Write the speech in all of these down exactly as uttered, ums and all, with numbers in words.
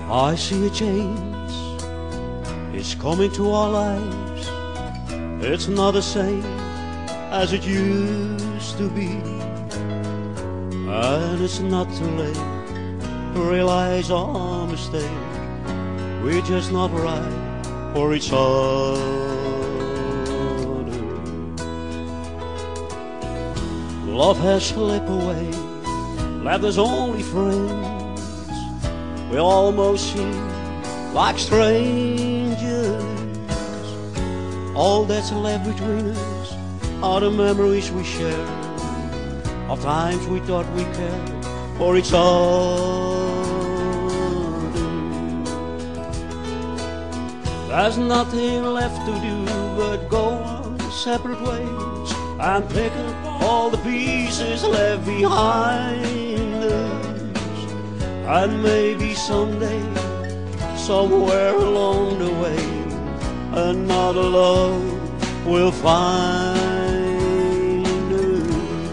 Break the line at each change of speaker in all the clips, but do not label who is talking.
I see a change is coming to our lives. It's not the same as it used to be, and it's not too late to realize our mistake. We're just not right for each other. Love has slipped away, left us only friends. We almost seem like strangers. All that's left between us are the memories we share of times we thought we cared for each other. There's nothing left to do but go our separate ways and pick up all the pieces left behind us. And maybe someday, somewhere along the way, another love will find us.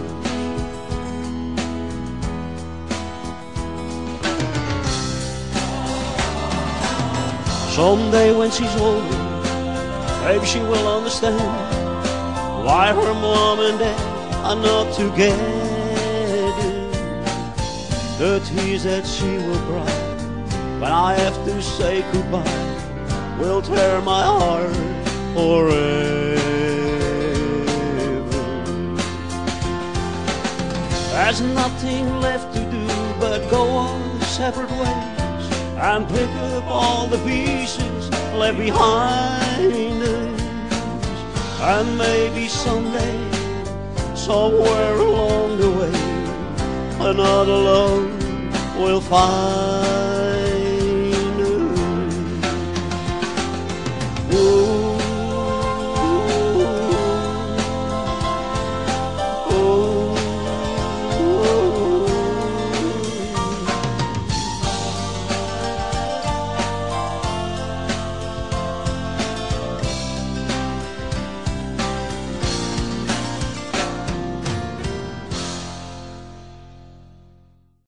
Someday when she's older, maybe she will understand why her mom and dad are not together. The tears that she will cry when I have to say goodbye will tear my heart forever. There's nothing left to do but go our separate ways and pick up all the pieces left behind us. And maybe someday, somewhere along the way, another love will find.